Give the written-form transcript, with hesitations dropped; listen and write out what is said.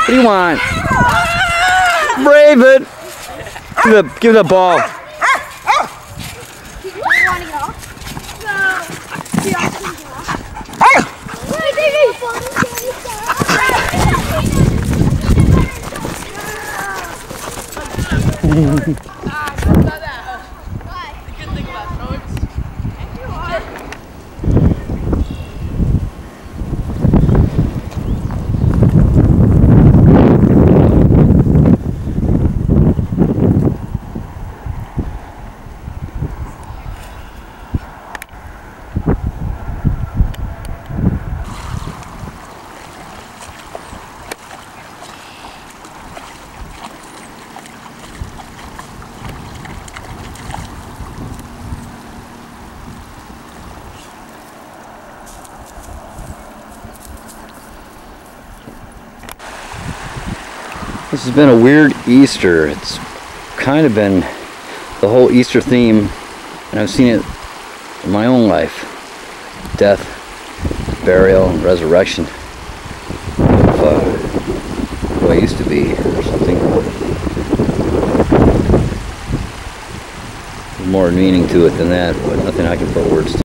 What do you want? Brave it! Give the ball. This has been a weird Easter. It's kind of been the whole Easter theme, and I've seen it in my own life. Death, burial, and resurrection of who I used to be, or something. There's more meaning to it than that, but nothing I can put words to.